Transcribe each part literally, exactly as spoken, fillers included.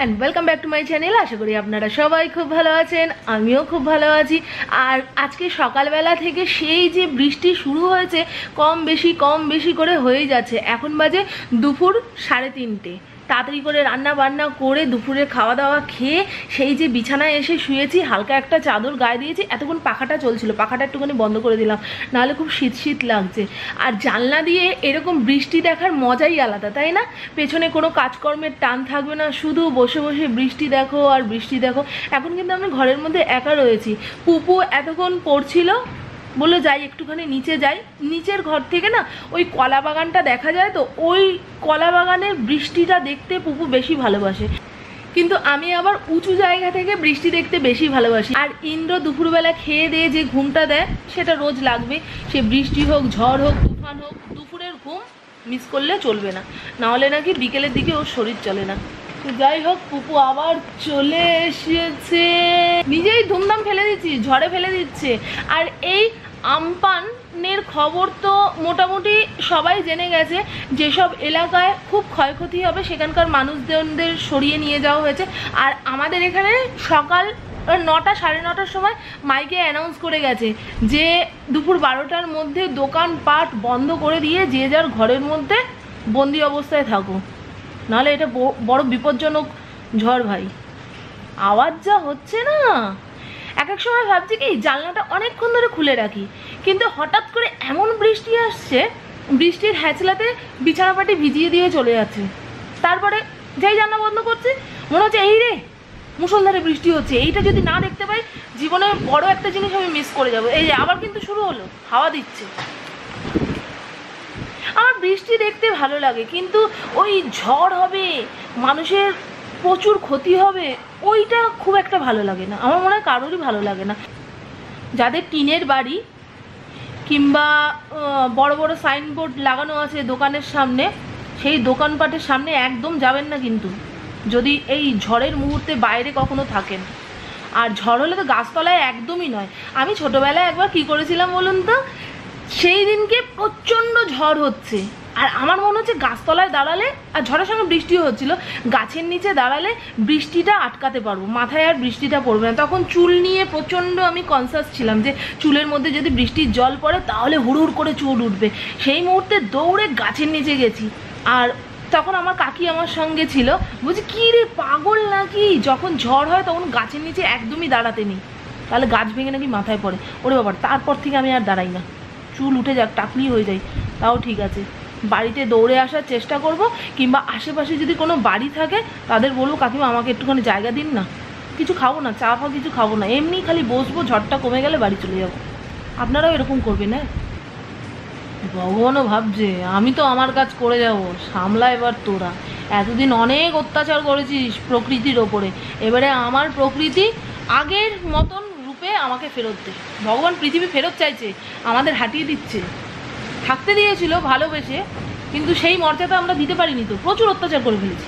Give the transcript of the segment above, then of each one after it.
And welcome back to my channel. आशा करी आपनारा सबाई खूब भालो आछेन, आमिओ खूब भालो आछि। आर आजके सकालबेला थेके सेई जे बृष्टि शुरू हयेछे कम बेशी कम बेशी करे हये जाच्छे। एखन बाजे दुपुर साढ़े तीनटे। ताड़ाताड़ी करे रान्ना बान्ना करे दुपुरे खावा दावा खेये सेई जे बिछानाय एसे शुएछि, हालका एकटा चादर गाये दिएछि। एतक्षण पाखाटा चलछिलो, पाखाटा एकटुखानि बंद करे दिलाम, नाहले खूब शीत शीत लागছে। আর জানলা দিয়ে এরকম বৃষ্টি দেখার মজাই আলাদা, তাই না? পেছনে কোনো কাজকর্মের টান থাকবে না, শুধু বসে বসে বৃষ্টি দেখো আর বৃষ্টি দেখো। এখন কিন্তু আমি ঘরের মধ্যে একা রয়েছি। পুপু এতক্ষণ পড়ছিল, বললো যাই একটুখানি নিচে যাই। নিচের ঘর থেকে না ওই কলা বাগানটা দেখা যায়, তো ওই কলা বাগানের বৃষ্টিটা দেখতে পুপু বেশি ভালোবাসে। কিন্তু আমি আবার উঁচু জায়গা থেকে বৃষ্টি দেখতে বেশি ভালোবাসি। আর ইন্দ্র দুপুরবেলা খেয়ে দিয়ে যে ঘুমটা দেয় সেটা রোজ লাগবে, সে বৃষ্টি হোক ঝড় হোক তুফান হোক। দুপুরের ঘুম মিস করলে চলবে না, নাহলে নাকি বিকেলের দিকে ওর শরীর চলে না। যাই হোক, পুপু আবার চলে এসেছে, নিজেই ধুমধাম ফেলে দিচ্ছি, ঝড়ে ফেলে দিচ্ছে। আর এই আমপানের খবর তো মোটামুটি সবাই জেনে গেছে, যেসব এলাকায় খুব ক্ষয়ক্ষতি হবে সেখানকার মানুষজনদের সরিয়ে নিয়ে যাওয়া হয়েছে। আর আমাদের এখানে সকাল নটা সাড়ে নটার সময় মাইকে অ্যানাউন্স করে গেছে যে দুপুর বারোটার মধ্যে দোকানপাট বন্ধ করে দিয়ে যে যার ঘরের মধ্যে বন্দি অবস্থায় থাকো, নাহলে এটা বড় বিপজ্জনক ঝড়। ভাই আওয়াজ যা হচ্ছে না, এক এক সময় ভাবছি কি জানলাটা অনেকক্ষণ ধরে খুলে রাখি, কিন্তু হঠাৎ করে এমন বৃষ্টি আসছে, বৃষ্টির হ্যাচলাতে বিছানাপাটি ভিজিয়ে দিয়ে চলে যাচ্ছে। তারপরে যেই জানলা বন্ধ করছে মনে হচ্ছে এই রে মুষলধারে বৃষ্টি হচ্ছে, এইটা যদি না দেখতে পাই জীবনে বড় একটা জিনিস আমি মিস করে যাব। এই যে আবার কিন্তু শুরু হলো, হাওয়া দিচ্ছে। আমার বৃষ্টি দেখতে ভালো লাগে, কিন্তু ওই ঝড় হবে, মানুষের প্রচুর ক্ষতি হবে, ওইটা খুব একটা ভালো লাগে না। আমার মনে হয় কারোরই ভালো লাগে না। যাদের টিনের বাড়ি কিংবা বড় বড় সাইনবোর্ড লাগানো আছে দোকানের সামনে, সেই দোকানপাটের সামনে একদম যাবেন না কিন্তু, যদি এই ঝড়ের মুহূর্তে বাইরে কখনো থাকেন। আর ঝড় হলে তো গাছতলায় একদমই নয়। আমি ছোটোবেলায় একবার কি করেছিলাম বলুন তো, সেই দিনকে প্রচণ্ড ঝড় হচ্ছে আর আমার মনে হচ্ছে গাছতলায় দাঁড়ালে, আর ঝড়ের সঙ্গে বৃষ্টিও হচ্ছিল, গাছের নিচে দাঁড়ালে বৃষ্টিটা আটকাতে পারবো, মাথায় আর বৃষ্টিটা পড়বে না। তখন চুল নিয়ে প্রচণ্ড আমি কনসাস ছিলাম যে চুলের মধ্যে যদি বৃষ্টির জল পড়ে তাহলে হুড় করে চুল উঠবে। সেই মুহূর্তে দৌড়ে গাছের নিচে গেছি। আর তখন আমার কাকি আমার সঙ্গে ছিল, বলছি কী রে পাগল নাকি, যখন ঝড় হয় তখন গাছের নিচে একদমই দাঁড়াতে নেই, তাহলে গাছ ভেঙে নাকি মাথায় পড়ে। ওরে বাবা, তারপর থেকে আমি আর দাঁড়াই না, চুল উঠে যাক টাকলি হয়ে যায় তাও ঠিক আছে। বাড়িতে দৌড়ে আসার চেষ্টা করব, কিংবা আশেপাশে যদি কোনো বাড়ি থাকে তাদের বলবো কাকিমা আমাকে একটুখানি জায়গা দিন না, কিছু খাবো না, চা ফা কিছু খাবো না, এমনি খালি বসবো, ঝড়টা কমে গেলে বাড়ি চলে যাবো। আপনারাও এরকম করবেন? হ্যাঁ, ভগবানও ভাবছে আমি তো আমার কাজ করে যাব, সামলা এবার তোরা। এতদিন অনেক অত্যাচার করেছিস প্রকৃতির ওপরে, এবারে আমার প্রকৃতি আগের মতন রূপে আমাকে ফেরত দে। ভগবান পৃথিবী ফেরত চাইছে, আমাদের হাঁটিয়ে দিচ্ছে। থাকতে দিয়েছিল ভালোবেসে, কিন্তু সেই মর্যাদা আমরা দিতে পারিনি, তো প্রচুর অত্যাচার করে ফেলেছি।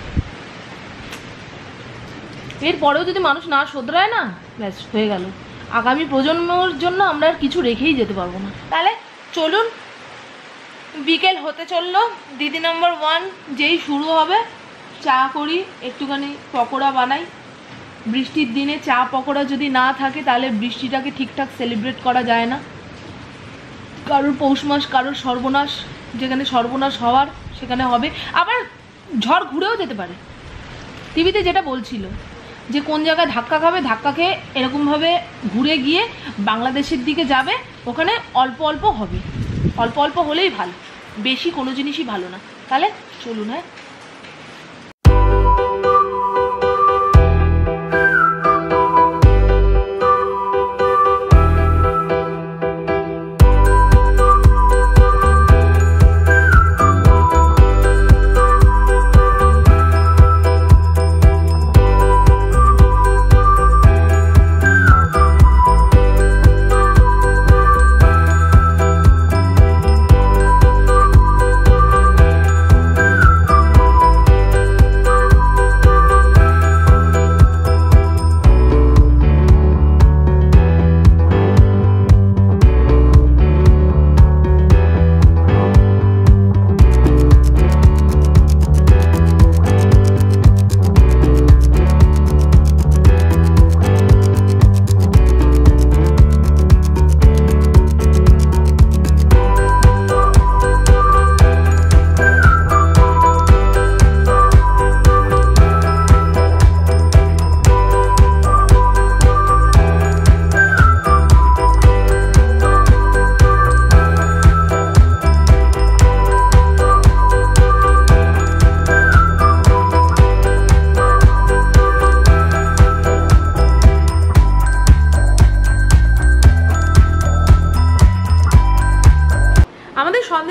এরপরেও যদি মানুষ না শোধরায় না, ব্যাস হয়ে গেল, আগামী প্রজন্মের জন্য আমরা আর কিছু রেখেই যেতে পারবো না। তাহলে চলুন, বিকেল হতে চললো, দিদি নাম্বার ওয়ান যেই শুরু হবে, চা করি, একটুখানি পকোড়া বানাই। বৃষ্টির দিনে চা পকোড়া যদি না থাকে তাহলে বৃষ্টিটাকে ঠিকঠাক সেলিব্রেট করা যায় না। কারোর পৌষ মাস, কারোর সর্বনাশ, যেখানে সর্বনাশ হওয়ার সেখানে হবে। আবার ঝড় ঘুরেও যেতে পারে। টিভিতে যেটা বলছিল যে কোন জায়গায় ধাক্কা খাবে, ধাক্কা খেয়ে এরকমভাবে ঘুরে গিয়ে বাংলাদেশের দিকে যাবে, ওখানে অল্প অল্প হবে, অল্প অল্প হলেই ভালো, বেশি কোনো জিনিসই ভালো না। তাহলে চলুন। হ্যাঁ,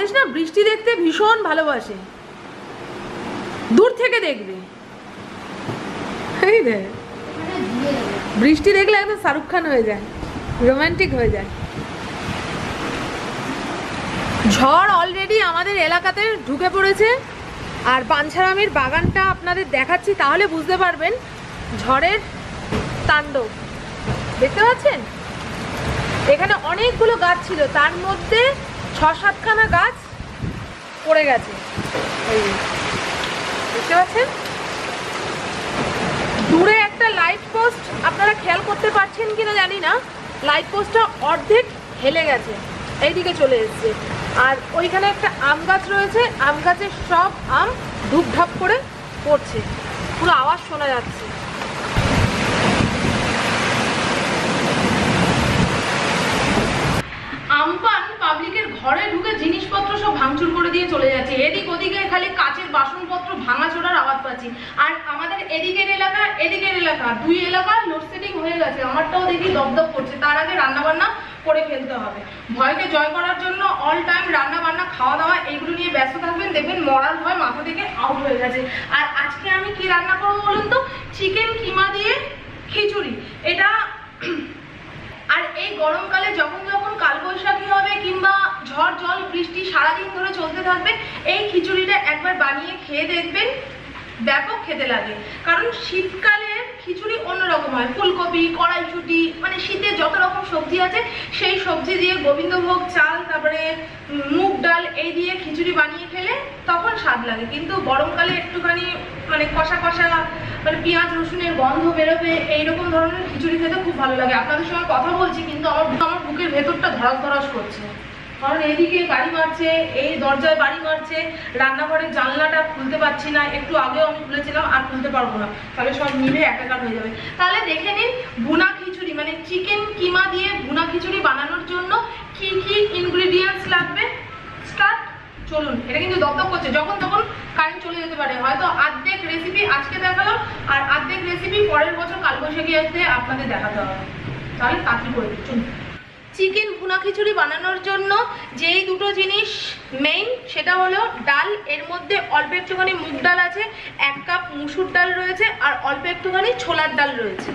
অদেশ না বৃষ্টি দেখতে ভীষণ ভালোবাসে, দূর থেকে দেখবে। এই দেখ বৃষ্টি দেখলে একদম শাহরুখ খান হয়ে যায়, রোমান্টিক হয়ে যায়। ঝড় অলরেডি আমাদের এলাকাতে ঢুকে পড়েছে, আর পাঞ্ছারামের বাগানটা আপনাদের দেখাচ্ছি, তাহলে বুঝতে পারবেন ঝড়ের তাণ্ডব। দেখতে পাচ্ছেন এখানে অনেকগুলো গাছ ছিল, তার মধ্যে ছ সাতখানা গাছ পড়ে গেছে। দেখতে পাচ্ছেন দূরে একটা লাইট পোস্ট, আপনারা খেয়াল করতে পারছেন কিনা জানি না, লাইট পোস্টটা অর্ধেক হেলে গেছে, এইদিকে চলে এসছে। আর ওইখানে একটা আম গাছ রয়েছে, আম গাছের সব আম ধূপধাপ করে পড়ছে, পুরো আওয়াজ শোনা যাচ্ছে। আমপান পাবলিকের ঘরে ঢুকে জিনিসপত্র সব ভাঙচুর করে দিয়ে চলে যাচ্ছে, এদিক ওদিকে খালি কাচের বাসনপত্র ভাঙাচোরার আওয়াজ পাচ্ছি। আর আমাদের এদিকের এলাকা এদিকের এলাকা দুই এলাকা লোডশেডিং হয়ে গেছে, আমারটাও দেখি দপদপ করছে। তার আগে রান্না বান্না করে ফেলতে হবে। ভয়কে জয় করার জন্য অল টাইম রান্না বান্না খাওয়া দাওয়া এইগুলো নিয়ে ব্যস্ত থাকবেন, দেখবেন মরার ভয় মাথা থেকে আউট হয়ে গেছে। আর আজকে আমি কি রান্না করবো বলুন তো? চিকেন কিমা দিয়ে খিচুড়ি। এটা আর এই গরমকালে যখন যখন কালবৈশাখী হবে কিংবা ঝড় জল বৃষ্টি সারাদিন ধরে চলতে থাকবে, এই খিচুড়িটা একবার বানিয়ে খেয়ে দেখবেন, ব্যাপক খেতে লাগে। কারণ শীতকালে খিচুড়ি অন্যরকম হয়, ফুলকপি, কড়াইশুঁটি, মানে শীতে যত রকম সবজি আছে সেই সবজি দিয়ে গোবিন্দভোগ চাল, তারপরে মুগ ডাল এই দিয়ে খিচুড়ি বানিয়ে খেলে তখন স্বাদ লাগে। কিন্তু গরমকালে একটুখানি মানে কষা কষা, মানে পেঁয়াজ রসুনের গন্ধ বেরোবে, এইরকম ধরনের খিচুড়ি খেতে খুব ভালো লাগে। আপনাদের সঙ্গে কথা বলছি কিন্তু আমার আমার বুকের ভেতরটা ধরাস ধরাস করছে, কারণ এদিকে বাড়ি মারছে, এই দরজায় বাড়ি মারছে, রান্নাঘরের জানলাটা খুলতে পারছি না, একটু আগেও আমি খুলেছিলাম, আর খুলতে পারবো না, তাহলে সব মিলে একাকার হয়ে যাবে। তাহলে দেখে নিন ভুনা খিচুড়ি মানে চিকেন কিমা দিয়ে ভুনা খিচুড়ি বানানোর জন্য কি কি ইনগ্রিডিয়েন্টস লাগবে। স্টার্ট, চলুন। এটা কিন্তু দপদপ করছে, যখন তখন কারেন্ট চলে যেতে পারে। হয়তো অর্ধেক রেসিপি আজকে দেখালাম, আর অর্ধেক রেসিপি পরের বছর কালবৈশাখী আসতে আপনাদের দেখাতে হবে। তাহলে তাকি করে দিচ্ছুন। চিকেন ভুনা খিচুড়ি বানানোর জন্য যেই দুটো জিনিস মেইন, সেটা হলো ডাল। এর মধ্যে অল্প একটুখানি মুগ ডাল আছে, এক কাপ মুসুর ডাল রয়েছে, আর অল্প একটুখানি ছোলার ডাল রয়েছে।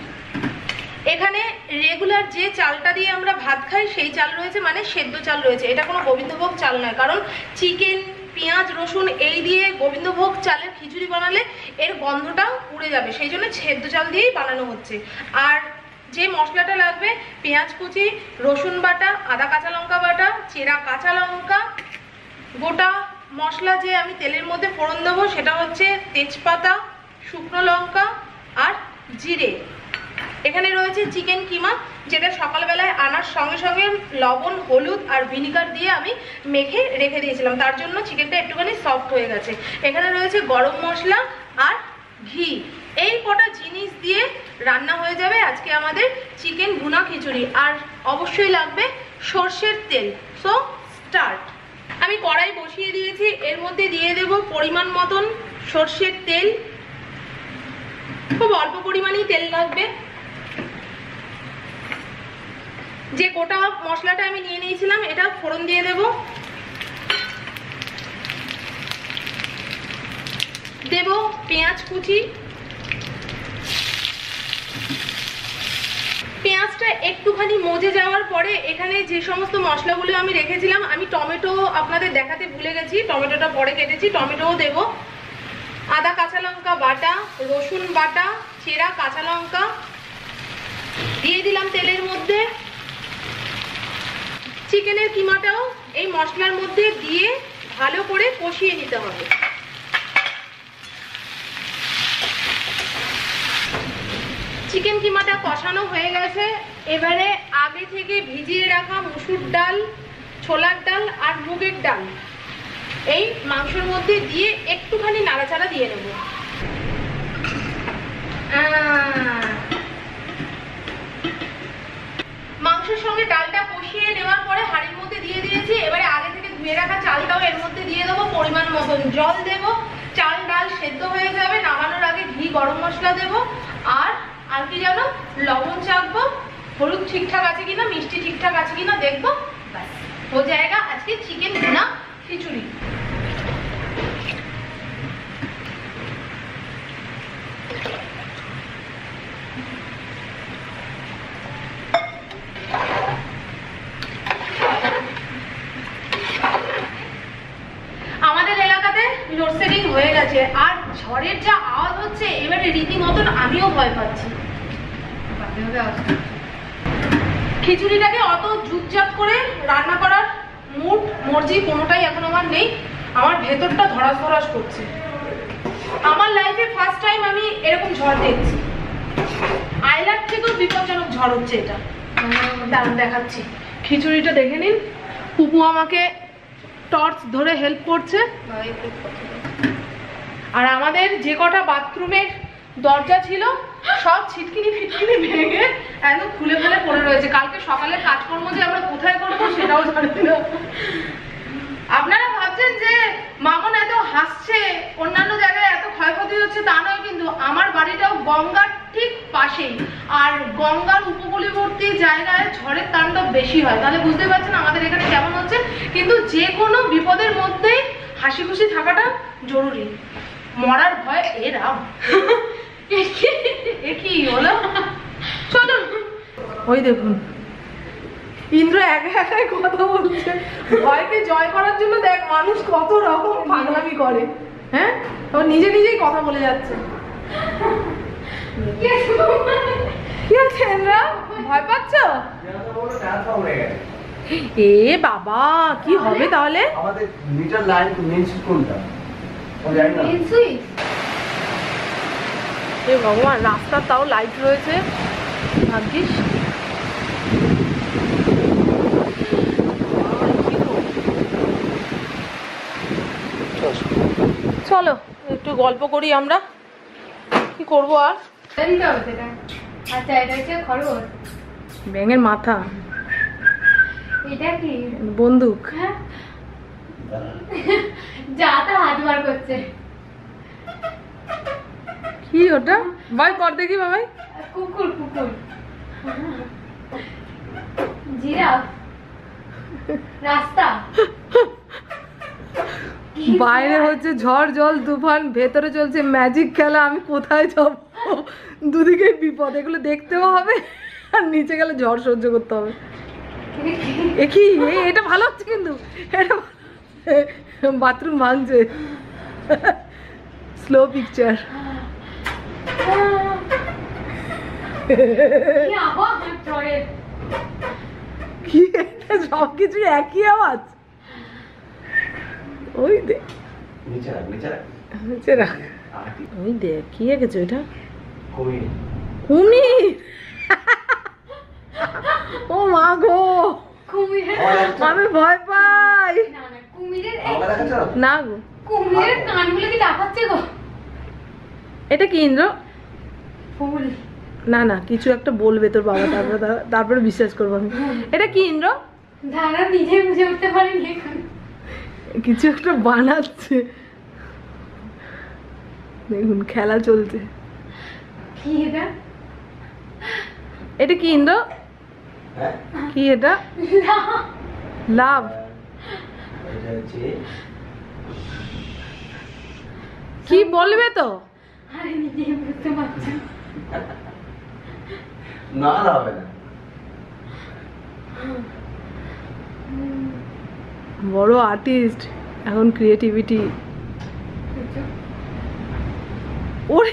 এখানে রেগুলার যে চালটা দিয়ে আমরা ভাত খাই সেই চাল রয়েছে, মানে সেদ্ধ চাল রয়েছে। এটা কোনো গোবিন্দভোগ চাল নয়, কারণ চিকেন পেঁয়াজ রসুন এই দিয়ে গোবিন্দভোগ চালের খিচুড়ি বানালে এর গন্ধটা উড়ে যাবে, সেই জন্য সেদ্ধ চাল দিয়েই বানানো হচ্ছে। আর যে মশলাটা লাগবে, পেঁয়াজ কুচি, রসুন বাটা, আদা কাঁচা লঙ্কা বাটা, চেরা কাঁচা লঙ্কা, গোটা মশলা যে আমি তেলের মধ্যে ফোড়ন দেবো সেটা হচ্ছে তেজপাতা, শুকনো লঙ্কা আর জিরে। এখানে রয়েছে চিকেন কিমা, যেটা সকালবেলায় আনার সঙ্গে সঙ্গে লবণ, হলুদ আর ভিনিগার দিয়ে আমি মেখে রেখে দিয়েছিলাম, তার জন্য চিকেনটা একটুখানি সফট হয়ে গেছে। এখানে রয়েছে গরম মশলা আর ঘি। এই কটা জিনিস দিয়ে রান্না হয়ে যাবে আজকে আমাদের চিকেন ভুনা খিচুড়ি। আর অবশ্যই লাগবে সর্ষের তেল। So start. আমি কড়াই বসিয়ে দিয়েছি, এর মধ্যে দিয়ে দেব পরিমাণ মতন সর্ষের তেল। খুব অল্প পরিমাণেই তেল লাগবে। যে গোটা মশলাটা আমি নিয়ে নিয়েছিলাম এটা ফোড়ন দিয়ে দেব। দেব পেঁয়াজ কুচি। পেঁয়াজটা একটুখানি মজে যাওয়ার পরে এখানে যে সমস্ত মশলাগুলো আমি রেখেছিলাম, আমি টমেটো আপনাদের দেখাতে ভুলে গেছি, টমেটোটা পরে কেটেছি, টমেটোও দেব। আদা কাঁচা লঙ্কা বাটা, রসুন বাটা, চেরা কাঁচা লঙ্কা দিয়ে দিলাম তেলের মধ্যে। চিকেনের কিমাটাও এই মশলার মধ্যে দিয়ে ভালো করে কষিয়ে নিতে হবে। চিকেন কিমাটা কষানো হয়ে গেছে। এবারে আগে থেকে ভিজিয়ে রাখা মুসুর ডাল, ছোলার ডাল আর মুগের ডাল এই মাংসের মধ্যে দিয়ে একটুখানি নাড়াচাড়া দিয়ে নেব। মাংসের সঙ্গে ডালটা কষিয়ে নেওয়ার পরে হাঁড়ির মধ্যে দিয়ে দিয়েছি। এবারে আগে থেকে ধুয়ে রাখা চালটাও এর মধ্যে দিয়ে দেবো, পরিমাণ মতন জল দেব। চাল ডাল সেদ্ধ হয়ে যাবে, নামানোর আগে ঘি গরম মশলা দেব। আর আর কি জানো, লবণ চাখবো, হলুদ ঠিকঠাক আছে কিনা, মিষ্টি ঠিকঠাক আছে কিনা দেখবো। ব্যাস, ও জায়গা আজকে চিকেন ভুনা খিচুড়ি। আমাদের এলাকাতে লোডশেডিং হয়ে গেছে, আর ঝড়ের যা আওয়াজ হচ্ছে এবারে রীতিমতন আমিও ভয় পাচ্ছি। খিচুড়িটাকে অত ঝুপঝাপ করে রান্না করার মুড মর্জি কোনোটাই এখন আমার নেই। আমার ভেতরটা ধরাস ধরাস করছে। আমার লাইফে ফার্স্ট টাইম আমি এরকম ঝড় দেখছি। আইলার থেকেও বিপজ্জনক ঝড় হচ্ছে এটা। দাঁড়ান দেখাচ্ছি। খিচুড়িটা দেখে নিন। পুপু আমাকে টর্চ ধরে হেল্প করছে। আর আমাদের যে কটা বাথরুমের দরজা ছিল সব ছিটকিনি ফিটকিনি ভেঙে একদম খুলে ফেলে পড়ে রয়েছে। কালকে সকালে কাজকর্ম যে আমরা কোথায় করবো সেটাও জানি না। আপনারা ভাবছেন যে মামন এত হাসছে, অন্যান্য জায়গায় এত ক্ষয়ক্ষতি হচ্ছে, তা নয় কিন্তু। আমার বাড়িটাও গঙ্গার ঠিক পাশেই, আর গঙ্গার উপকূলবর্তী জায়গায় ঝড়ের তাণ্ডব বেশি হয়। তাহলে বুঝতে পারছেন আমাদের এখানে কেমন হচ্ছে। কিন্তু যে কোনো বিপদের মধ্যেই হাসি খুশি থাকাটা জরুরি। মরার ভয় এ রাম। এ কি হলো? চলো। ওই দেখুন ইন্দ্র একা একাই কথা বলছে। ভয়কে জয় করার জন্য দেখ মানুষ কত রকম পাগলামি করে। হ্যাঁ, ও নিজে নিজেই কথা বলে যাচ্ছে। কি আছে ইন্দ্রা, ভয় পাচ্ছ? এ বাবা, কি হবে তাহলে? আমাদের মিটার লাইন তো মেইন সুইচ কোনটা? ও জানি না। Main switch. এ ভগবান, রাস্তার তাও লাইট রয়েছে, ভাগ্যিস। চলো একটু গল্প করি আমরা। কি করবো আর? আচ্ছা, এটা হচ্ছে খরগোশ। ব্যাঙের মাথা। এটা কি? বন্দুক। যা তা হাত বার করছে। কি ওটা? ভাই কর দেখি বাবাই। কুকুর কুকুর। জিরাফ। রাস্তা। বাইরে হচ্ছে ঝড় জল তুফান, ভেতরে চলছে ম্যাজিক খেলা। আমি কোথায় যাব? দুদিকে বিপদ, এগুলো দেখতেও হবে আর নিচে গেলে ঝড় সহ্য করতে হবে। এ কি? এটা ভালো হচ্ছে কিন্তু। এটা বাথরুম ভাঙছে। Slow picture. কি সবকিছু একই আওয়াজ। ওই দেখ নিচে রাখ, নিচে রাখ, নিচে রাখ। ওই দেখ কি এঁকেছে ওইটা? কুমির। কুমির? ও মা গো, আমি ভয় পাই। না না, কুমিরের না গো, কুমিরের কানগুলো কি দেখাচ্ছে গো? এটা কি ইন্দ্র? ফুল। না না, কিছু একটা বলবে তোর বাবা, তারপরে তারপরে বিশ্বাস করবো আমি। এটা কি ইন্দ্র? ধারা নিজে বুঝে উঠতে পারিনি এখন। কিছু একটা বানাচ্ছে, দেখুন খেলা চলছে। কি এটা? এটা কি ইন্দ্র? কি এটা? লাভ। কি বলবে তো? আরে নিজে বুঝতে পারছি না, না হবে না। বড় আর্টিস্ট এখন, ক্রিয়েটিভিটি। ওরে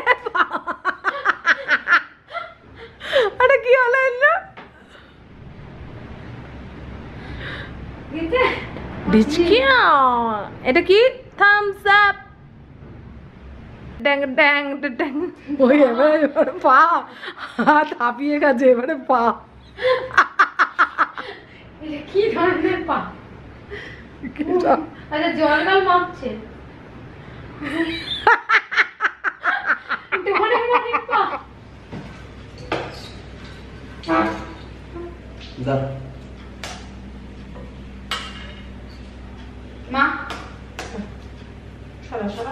আরে কি হলো ইন্দ্র? ডিচকিয়া। এটা কি? Thums Up. ড্যাং ড্যাং ড্যাং। ওই এবারে পা হাত হাঁপিয়ে গেছে, এবারে পা। এটা কি ধরনের পা? আচ্ছা, জল জল মাপছে। পা। মা সরা সরা।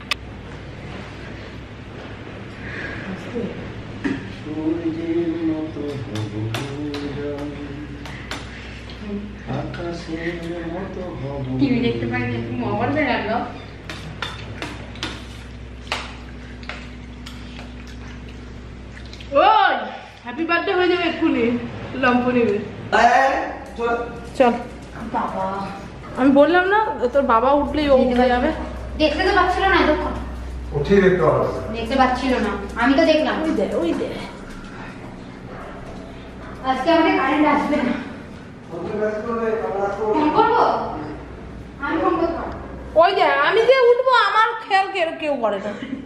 সূর্যের মতো মতো হব উড়ান, আকাশের মতো হব টিভি দেখতে পাই না, মোবাইল বেরালো। ওই হ্যাপি বার্থডে হয়ে যাবে এক্ষুনি লম্ফ নেবে। চল বাবা আমি বললাম না তোর বাবা উঠলেই ও উঠে যাবে। দেখতে তো পাচ্ছিল না এতক্ষণ, উঠিয়ে দেখতে হবে। দেখতে পাচ্ছিল না, আমি তো দেখলাম। ওই দে ওই দে আজকে আমাদের কারেন্ট আসবে না। ফোন করবো, আমি ফোন করবো। ওই দে আমি যে উঠবো আমার খেয়াল কেউ কেউ করে না।